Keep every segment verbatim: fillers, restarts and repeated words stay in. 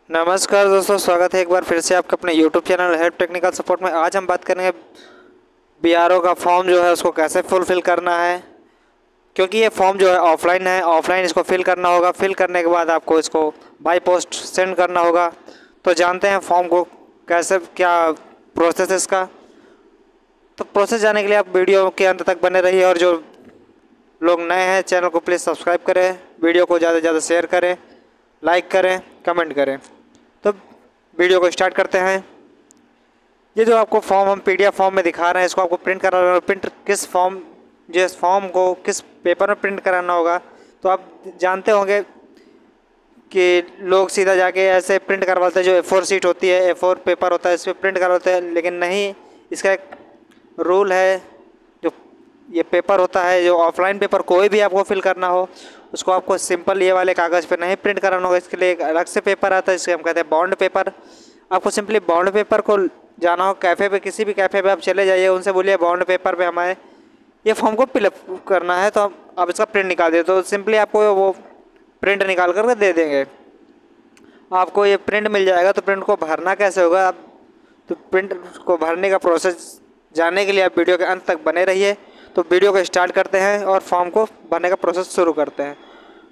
नमस्कार दोस्तों, स्वागत है एक बार फिर से आपके अपने YouTube channel help technical support में। आज हम बात करेंगे बी आर ओ का फॉर्म जो है उसको कैसे फुलफ़िल करना है, क्योंकि ये फॉर्म जो है ऑफलाइन है। ऑफलाइन इसको फिल करना होगा। फिल करने के बाद आपको इसको बाय पोस्ट सेंड करना होगा। तो जानते हैं फॉर्म को कैसे, क्या प्रोसेस है इसका। तो प्रोसेस जानने के लिए आप वीडियो के अंत तक बने रहिए, और जो लोग नए हैं चैनल को प्लीज़ सब्सक्राइब करें, वीडियो को ज़्यादा से ज़्यादा शेयर करें, लाइक करें, कमेंट करें। तो वीडियो को स्टार्ट करते हैं। ये जो आपको फॉर्म हम पीडीएफ फॉर्म में दिखा रहे हैं, इसको आपको प्रिंट कराना है। प्रिंट किस फॉर्म जिस फॉर्म को किस पेपर में प्रिंट कराना होगा, तो आप जानते होंगे कि लोग सीधा जाके ऐसे प्रिंट करवाते हैं। जो ए फोर शीट होती है, ए फोर पेपर होता है, इस पर प्रिंट करवाते हैं। लेकिन नहीं, इसका एक रूल है। जो ये पेपर होता है, जो ऑफलाइन पेपर कोई भी आपको फिल करना हो, उसको आपको सिंपल ये वाले कागज़ पे नहीं प्रिंट कराना होगा। इसके लिए एक अलग से पेपर आता है, जिसे हम कहते हैं बॉन्ड पेपर। आपको सिंपली बॉन्ड पेपर को जाना हो, कैफ़े पे, किसी भी कैफ़े पे आप चले जाइए, उनसे बोलिए बॉन्ड पेपर पे हमारे ये फॉर्म को फिलअप करना है, तो आप इसका प्रिंट निकाल दे। तो सिंपली आपको वो प्रिंट निकाल कर दे देंगे, आपको ये प्रिंट मिल जाएगा। तो प्रिंट को भरना कैसे होगा, आप तो प्रिंट को भरने का प्रोसेस जानने के लिए आप वीडियो के अंत तक बने रहिए। तो वीडियो को स्टार्ट करते हैं और फॉर्म को भरने का प्रोसेस शुरू करते हैं।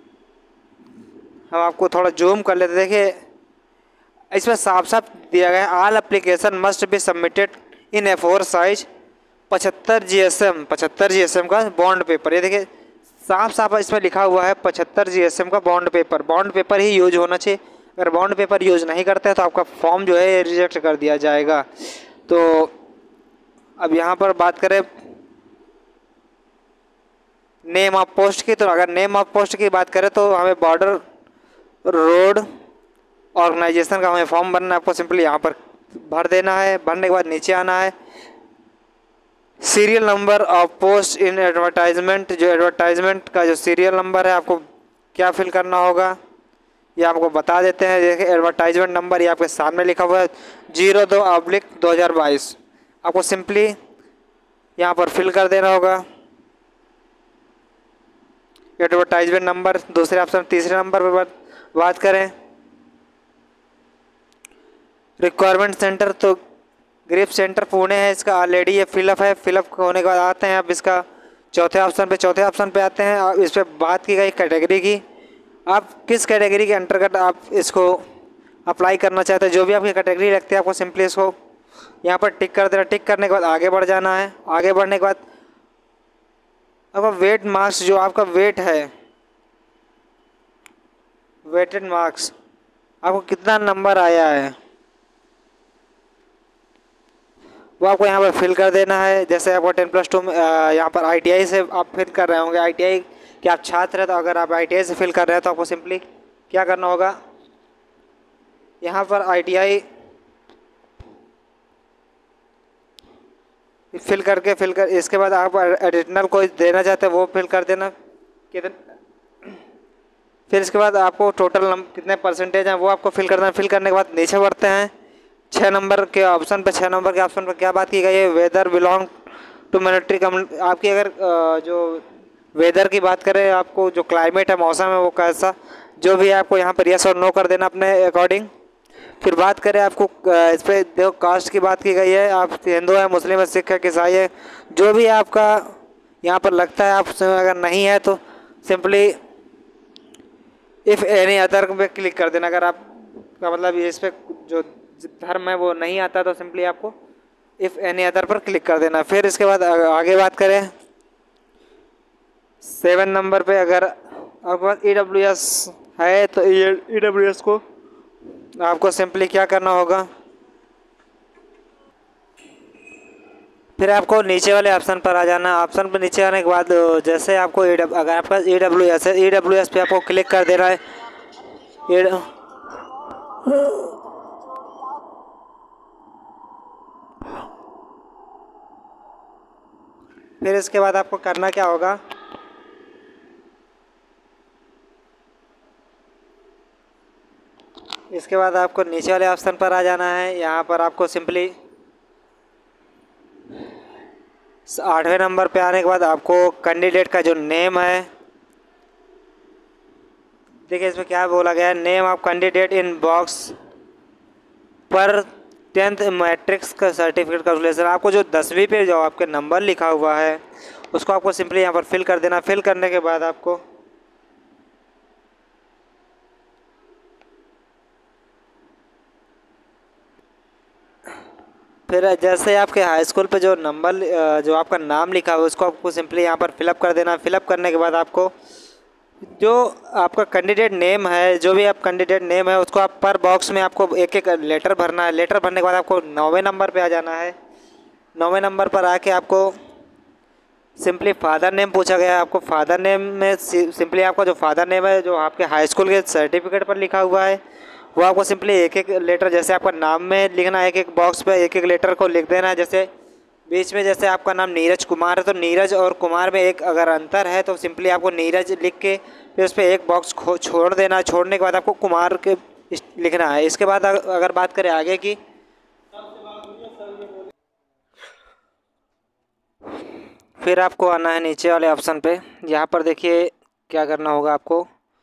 हम आपको थोड़ा जूम कर लेते। देखिए, इसमें साफ साफ दिया गया है, all application must be submitted in A four size पचहत्तर जी एस एम पचहत्तर जी एस एम का बॉन्ड पेपर। ये देखिए साफ साफ इसमें लिखा हुआ है पचहत्तर जी एस एम का बॉन्ड पेपर। बॉन्ड पेपर ही यूज होना चाहिए। अगर बॉन्ड पेपर यूज नहीं करते हैं तो आपका फॉर्म जो है रिजेक्ट कर दिया जाएगा। तो अब यहाँ पर बात करें नेम ऑफ पोस्ट की, तो अगर नेम ऑफ पोस्ट की बात करें तो हमें बॉर्डर रोड ऑर्गेनाइजेशन का हमें फॉर्म भरना है। आपको सिंपली यहाँ पर भर देना है। भरने के बाद नीचे आना है। Serial number of post in advertisement, जो एडवर्टाइजमेंट का जो सीरियल नंबर है, आपको क्या फिल करना होगा ये आपको बता देते हैं। देखिए, एडवर्टाइजमेंट नंबर ये आपके सामने लिखा हुआ है जीरो दो ऑब्लिक दो हज़ार बाईस। आपको सिंपली यहाँ पर फिल कर देना होगा एडवर्टाइजमेंट नंबर। दूसरे ऑप्शन तीसरे नंबर पर बात करें रिक्वायरमेंट सेंटर, तो ग्रिप सेंटर पुणे है। इसका ऑलरेडी ये फिलअप है। फिलअप होने के बाद आते हैं अब इसका चौथे ऑप्शन पे चौथे ऑप्शन पे आते हैं। अब इस पर बात की गई कैटेगरी की, आप किस कैटेगरी के अंतर्गत आप इसको अप्लाई करना चाहते हैं। जो भी आपकी कैटेगरी लगती है, आपको सिंपली इसको यहाँ पर टिक कर देना। टिक करने के बाद आगे बढ़ जाना है। आगे बढ़ने के बाद आपका वेट मार्क्स, जो आपका वेट है, वेटेड मार्क्स, आपको कितना नंबर आया है वो आपको यहाँ पर फिल कर देना है। जैसे आपको टेन प्लस टू में यहाँ पर आई टी आई से आप फिल कर रहे होंगे, आई टी आई के आप छात्र हैं, तो अगर आप आई टी आई से फिल कर रहे हैं तो आपको सिंपली क्या करना होगा, यहाँ पर आई टी आई फिल करके फिल कर इसके बाद आप एडिशनल कोई देना चाहते हैं वो फिल कर देना कितने। फिर इसके बाद आपको टोटल नंबर कितने परसेंटेज हैं वो आपको फिल करना है। फिल करने के बाद नीचे बढ़ते हैं छः नंबर के ऑप्शन पे। छः नंबर के ऑप्शन पर क्या बात की गई है, whether belong to military community. आपकी अगर जो वेदर की बात करें, आपको जो क्लाइमेट है, मौसम है, वो कैसा, जो भी है आपको यहाँ पर यस और नो कर देना अपने अकॉर्डिंग। फिर बात करें आपको इस पर देखो कास्ट की बात की गई है, आप हिंदू है, मुस्लिम है, सिख है, ईसाई है, जो भी आपका यहाँ पर लगता है। आप अगर नहीं है तो सिंपली इफ़ एनी अदर पे क्लिक कर देना। अगर आप का मतलब इस पर जो धर्म है वो नहीं आता तो सिंपली आपको इफ़ एनी अदर पर क्लिक कर देना। फिर इसके बाद आगे बात करें सेवन नंबर पे, अगर आपके पास ई डब्ल्यू एस है तो ई डब्ल्यू एस को आपको सिंपली क्या करना होगा, फिर आपको नीचे वाले ऑप्शन पर आ जाना। ऑप्शन पर नीचे आने के बाद जैसे आपको अगर आपका ई डब्ल्यू एस है, ई डब्ल्यू एस पे आपको क्लिक कर देना है। फिर इसके बाद आपको करना क्या होगा, इसके बाद आपको नीचे वाले ऑप्शन पर आ जाना है। यहाँ पर आपको सिंपली आठवें नंबर पे आने के बाद आपको कैंडिडेट का जो नेम है, देखिए इसमें क्या बोला गया है, name of candidate in box पर टेंथ मैट्रिक्स का सर्टिफिकेट कैलकुलेशन, आपको जो दसवीं पे जो आपके नंबर लिखा हुआ है उसको आपको सिंपली यहाँ पर फिल कर देना। फिल करने के बाद आपको फिर जैसे आपके हाई स्कूल पे जो नंबर जो आपका नाम लिखा हुआ है उसको आपको सिंपली यहाँ पर फिलअप कर देना। फिलअप करने के बाद आपको जो आपका कैंडिडेट नेम है, जो भी आप कैंडिडेट नेम है उसको आप पर बॉक्स में आपको एक एक लेटर भरना है। लेटर भरने के बाद आपको नौवें नंबर पे आ जाना है। नौवें नंबर पर आके आपको सिंपली फादर नेम पूछा गया है। आपको फादर नेम में सिंपली आपका जो फादर नेम है जो आपके हाई स्कूल के सर्टिफिकेट पर लिखा हुआ है वो आपको सिंपली एक एक लेटर, जैसे आपका नाम में लिखना है, एक एक बॉक्स पे एक एक लेटर को लिख देना है। जैसे बीच में जैसे आपका नाम नीरज कुमार है तो नीरज और कुमार में एक अगर अंतर है तो सिंपली आपको नीरज लिख के फिर उस पर एक बॉक्स छोड़ देना। छोड़ने के बाद आपको कुमार के लिखना है। इसके बाद अगर बात करें आगे की, फिर आपको आना है नीचे वाले ऑप्शन पे। यहाँ पर देखिए क्या करना होगा आपको,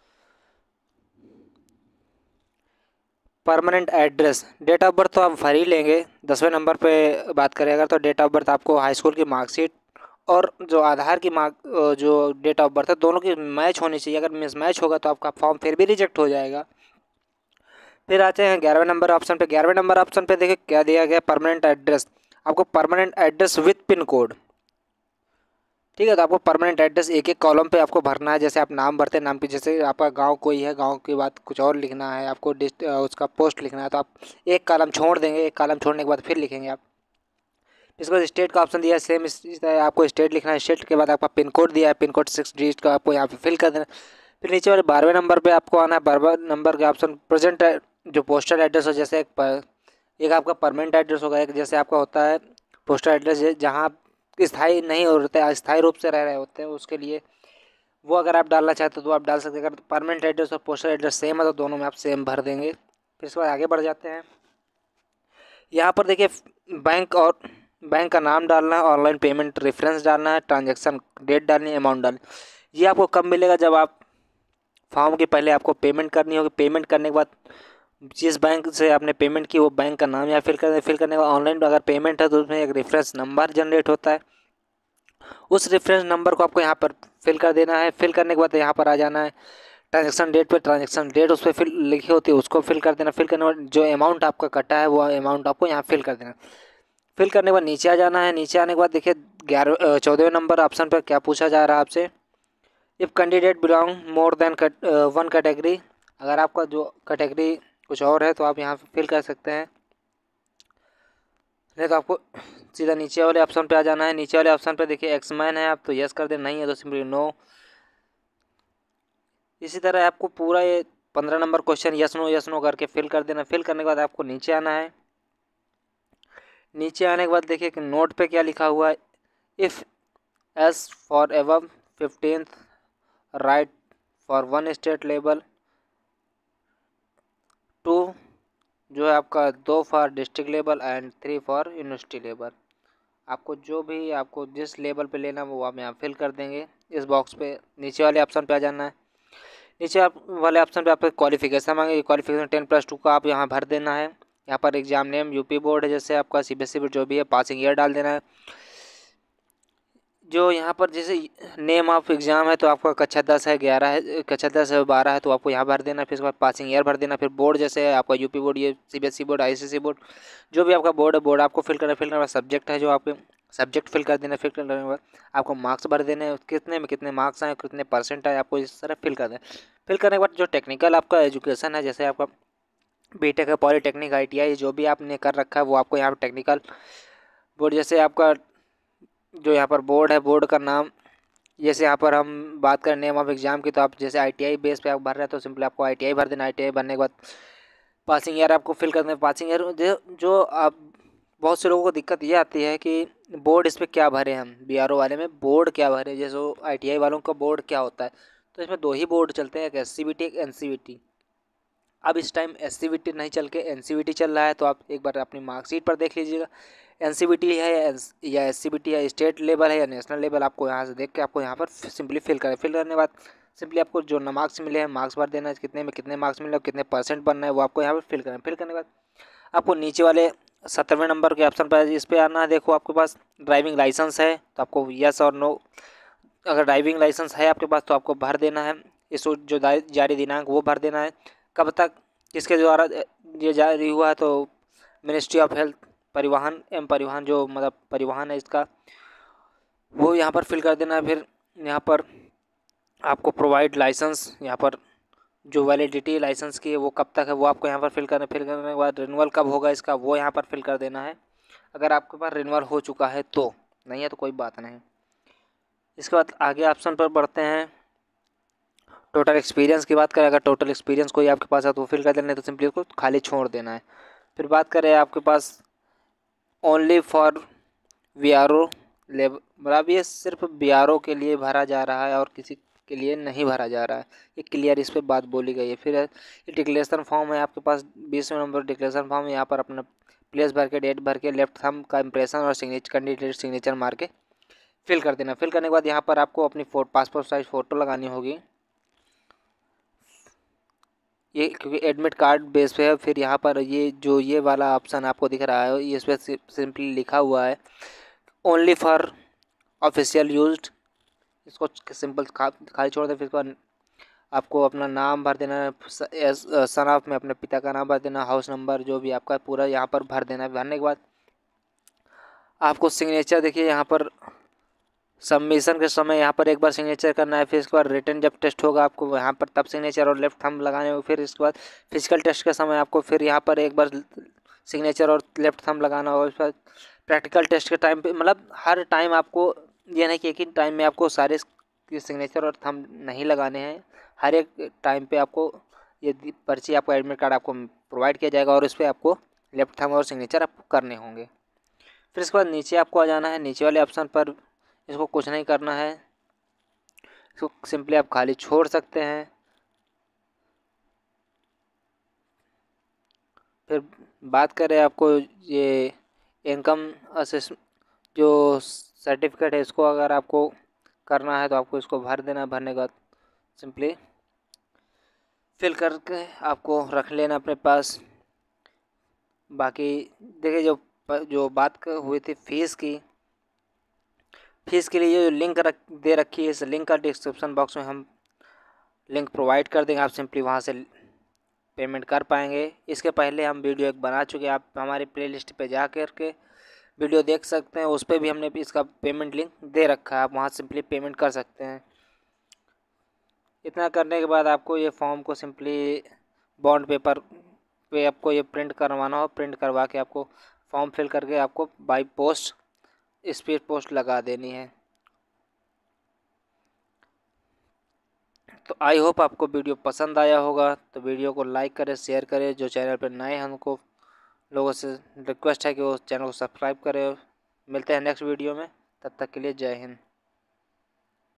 permanent address, date of birth तो आप भर ही लेंगे। दसवें नंबर पे बात करें अगर तो डेट ऑफ बर्थ आपको हाई स्कूल की मार्कशीट और जो आधार की मार्क जो डेट ऑफ बर्थ है दोनों की मैच होनी चाहिए। अगर मिसमैच होगा तो आपका फॉर्म फिर भी रिजेक्ट हो जाएगा। फिर आते हैं ग्यारहवें नंबर ऑप्शन पे। ग्यारहवें नंबर ऑप्शन पे देखिए क्या दिया गया, परमानेंट एड्रेस। आपको permanent address with pin code, ठीक है। तो आपको परमानेंट एड्रेस एक एक कॉलम पे आपको भरना है। जैसे आप नाम भरते हैं, नाम की जैसे आपका गांव कोई है, गांव की बात कुछ और लिखना है, आपको डिस्ट उसका पोस्ट लिखना है तो आप एक कॉलम छोड़ देंगे। एक कॉलम छोड़ने के बाद फिर लिखेंगे आप। इसके बाद स्टेट का ऑप्शन दिया है, सेम इस तरह आपको स्टेट लिखना है। स्टेट के बाद आपका पिन कोड दिया है, पिन कोड सिक्स डिजिट का आपको यहाँ पे फिल कर देना। फिर नीचे वाले बारहवें नंबर पे आपको आना है। बारहवें नंबर के ऑप्शन प्रेजेंट जो पोस्टल एड्रेस हो, जैसे एक पर, एक आपका परमानेंट एड्रेस होगा, एक जैसे आपका होता है पोस्टल एड्रेस जहाँ स्थायी नहीं होते, अस्थायी रूप से रह रहे होते हैं, उसके लिए वो अगर आप डालना चाहते हो तो आप डाल सकते हैं। अगर परमानेंट एड्रेस और पोस्टल एड्रेस सेम है तो दोनों में आप सेम भर देंगे। फिर इसके बाद आगे बढ़ जाते हैं। यहाँ पर देखिए बैंक और बैंक का नाम डालना है, ऑनलाइन पेमेंट रेफरेंस डालना है, ट्रांजैक्शन डेट डालनी है, अमाउंट डालनी। ये आपको कब मिलेगा, जब आप फॉर्म के पहले आपको पेमेंट करनी होगी। पेमेंट करने के बाद जिस बैंक से आपने पेमेंट की वो बैंक का नाम यहाँ फिल कर फिल करने के बाद ऑनलाइन अगर पेमेंट है तो उसमें एक रेफरेंस नंबर जनरेट होता है। उस रेफरेंस नंबर को आपको यहाँ पर फिल कर देना है। फिल करने के बाद यहाँ पर आ जाना है ट्रांजेक्शन डेट पे, ट्रांजेक्शन डेट उस पर फिल लिखी होती है उसको फिल कर देना। फिल करने के बाद जो अमाउंट आपका कटा है वो अमाउंट आपको यहाँ फिल कर देना। फिल करने के बाद नीचे आ जाना है। नीचे आने के बाद देखिए ग्यारह चौदहवें नंबर ऑप्शन पर क्या पूछा जा रहा है आपसे, if candidate belong more than one category. अगर आपका जो कैटेगरी कुछ और है तो आप यहाँ फिल कर सकते हैं, नहीं तो आपको सीधा नीचे वाले ऑप्शन पे आ जाना है। नीचे वाले ऑप्शन पे देखिए एक्समैन है आप तो यस कर दें, नहीं है तो सिंपली नो। इसी तरह आपको पूरा ये पंद्रह नंबर question yes no yes no करके फिल कर देना। फिल करने के बाद आपको नीचे आना है। नीचे आने के बाद देखिए कि नोट पे क्या लिखा हुआ है, if yes for above fifteenth write for one state level, two जो है आपका दो for district level and three for university level. आपको जो भी आपको जिस लेवल पे लेना वो आप यहाँ फिल कर देंगे इस बॉक्स पे। नीचे वाले ऑप्शन पे आ जाना है। नीचे आप वाले ऑप्शन पे आपको क्वालिफिकेशन मांगे, क्वालिफिकेशन टेन प्लस टू का आप यहाँ भर देना है। यहाँ पर एग्जाम नेम यूपी बोर्ड है, जैसे आपका सीबीएसई बोर्ड जो भी है, पासिंग ईयर डाल देना है। जो यहाँ पर जैसे नेम ऑफ एग्ज़ाम है तो आपका कक्षा दस है, ग्यारह है, कक्षा दस है, बारह है तो आपको यहाँ भर देना। फिर उसके बाद पासिंग ईयर भर देना। फिर बोर्ड जैसे आपका यूपी बोर्ड, ये सीबीएसई बोर्ड, आईसीएसई बोर्ड, जो भी आपका बोर्ड है बोर्ड आपको फिल करना। फिल करने के बाद सब्जेक्ट है जो आपके सब्जेक्ट फिल कर देना। फिल करने के बाद आपको मार्क्स भर देने हैं, कितने में कितने मार्क्स आए, कितने परसेंट आए, आपको इस तरह फिल कर दें। फिल करने के बाद जो टेक्निकल आपका एजुकेशन है, जैसे आपका बीटेक है, पॉलीटेक्निक, आईटीआई, जो भी आपने कर रखा है वो आपको यहाँ पर टेक्निकल बोर्ड, जैसे आपका जो यहाँ पर बोर्ड है बोर्ड का नाम, जैसे यहाँ पर हम बात करें नेम ऑफ एग्ज़ाम की तो आप जैसे आईटीआई बेस पे आप भर रहे हैं तो सिंपली आपको आईटीआई भर देना। आईटीआई भरने के बाद पासिंग ईयर आपको फिल करना है। पासिंग ईयर जो जो आप बहुत से लोगों को दिक्कत ये आती है कि बोर्ड इस पर क्या भरे, हम बीआरओ वाले में बोर्ड क्या भरे, जैसे आईटीआई वालों का बोर्ड क्या होता है। तो इसमें दो ही बोर्ड चलते हैं, एक एससीबीटी एक एनसीबीटी। अब इस टाइम एससीबीटी नहीं चल के एनसीबीटी चल रहा है तो आप एक बार अपनी मार्कशीट पर देख लीजिएगा एनसीबीटी है या एससीबीटी है, स्टेट लेवल है या नेशनल लेवल। आपको यहाँ से देख के आपको यहाँ पर सिंपली फिल करें। फिल करने के बाद सिंपली आपको जो मार्क्स मिले हैं मार्क्स भर देना है, कितने में कितने मार्क्स मिले और कितने परसेंट बनना है वो आपको यहाँ पर फिल करना है। फिल करने के बाद आपको नीचे वाले सत्रहवें नंबर के ऑप्शन पर इस पर आना है। देखो आपके पास ड्राइविंग लाइसेंस है तो आपको यस और नो, अगर ड्राइविंग लाइसेंस है आपके पास तो आपको भर देना है। इस जो जारी दिनांक वो भर देना है, कब तक किसके द्वारा ये जारी हुआ है, तो मिनिस्ट्री ऑफ हेल्थ, परिवहन एवं परिवहन जो मतलब परिवहन है इसका, वो यहाँ पर फिल कर देना है। फिर यहाँ पर आपको प्रोवाइड लाइसेंस, यहाँ पर जो वैलिडिटी लाइसेंस की है वो कब तक है वो आपको यहाँ पर फिल करना। फिल करने के बाद रिन्यूअल कब होगा इसका वो यहाँ पर फिल कर देना है, अगर आपके पास रिन्यूअल हो चुका है तो, नहीं है तो कोई बात नहीं। इसके बाद आगे ऑप्शन पर बढ़ते हैं। टोटल एक्सपीरियंस की बात करें, अगर टोटल एक्सपीरियंस कोई आपके पास है तो फिल कर देना है, तो सिंपली उसको खाली छोड़ देना है। फिर बात करें आपके पास only for V R O labour, मतलब ये सिर्फ बी आर ओ के लिए भरा जा रहा है और किसी के लिए नहीं भरा जा रहा है, ये क्लियर इस पर बात बोली गई है। फिर ये डिक्लेरेशन फॉर्म है आपके पास, बीसवें नंबर डिक्लेरेशन फॉर्म, यहाँ पर अपना प्लेस भर के, डेट भर के, लेफ्ट थंब का इंप्रेशन और सिग्नेचर, कैंडिडेट सिग्नेचर मार के फिल कर देना। फिल करने के बाद यहाँ पर आपको अपनी फोटो, पासपोर्ट साइज फ़ोटो लगानी होगी, ये क्योंकि एडमिट कार्ड बेस पे है। फिर यहाँ पर ये जो ये वाला ऑप्शन आपको दिख रहा है ये इस पर सिंपली लिखा हुआ है ओनली फॉर ऑफिशियल यूज्ड, इसको सिंपल खाली छोड़ दें। फिर उसके बाद आपको अपना नाम भर देना है, सन ऑफ में अपने पिता का नाम भर देना, हाउस नंबर जो भी आपका पूरा यहाँ पर भर देना है। भरने के बाद आपको सिग्नेचर, देखिए यहाँ पर सबमिशन के समय यहाँ पर एक बार सिग्नेचर करना है। फिर इसके बाद रिटर्न जब टेस्ट होगा आपको यहाँ पर तब सिग्नेचर और लेफ्ट थंब लगाने होंगे। फिर इसके बाद फिजिकल टेस्ट के समय आपको फिर यहाँ पर एक बार सिग्नेचर और लेफ्ट थंब लगाना होगा। इसके बाद प्रैक्टिकल टेस्ट के टाइम पे, मतलब हर टाइम आपको ये नहीं कि एक ही टाइम में आपको सारे सिग्नेचर और थंब नहीं लगाने हैं, हर एक टाइम पे आपको ये पर्ची, आपको एडमिट कार्ड आपको प्रोवाइड किया जाएगा और इस पर आपको लेफ्ट थंब और सिग्नेचर आपको करने होंगे। फिर इसके बाद नीचे आपको आ जाना है, नीचे वाले ऑप्शन पर इसको कुछ नहीं करना है, इसको सिंपली आप खाली छोड़ सकते हैं। फिर बात करें आपको ये इनकम असेस जो सर्टिफिकेट है, इसको अगर आपको करना है तो आपको इसको भर देना है। भरने के बाद सिंपली फिल करके आपको रख लेना अपने पास। बाकी देखिए जो जो बात हुई थी फीस की, फीस के लिए जो लिंक रख दे रखी है, इस लिंक का डिस्क्रिप्शन बॉक्स में हम लिंक प्रोवाइड कर देंगे, आप सिंपली वहाँ से पेमेंट कर पाएंगे। इसके पहले हम वीडियो एक बना चुके हैं, आप हमारी प्लेलिस्ट पे जा कर के वीडियो देख सकते हैं, उस पर भी हमने इसका पेमेंट लिंक दे रखा है, आप वहाँ सिंपली पेमेंट कर सकते हैं। इतना करने के बाद आपको ये फॉर्म को सिंपली बॉन्ड पेपर पे आपको ये प्रिंट करवाना हो, प्रिंट करवा के आपको फॉर्म फिल करके आपको बाई पोस्ट, स्पीड पोस्ट लगा देनी है। तो आई होप आपको वीडियो पसंद आया होगा, तो वीडियो को लाइक करें, शेयर करें। जो चैनल पर नए हैं उनको लोगों से रिक्वेस्ट है कि वो चैनल को सब्सक्राइब करें। मिलते हैं नेक्स्ट वीडियो में, तब तक के लिए जय हिंद।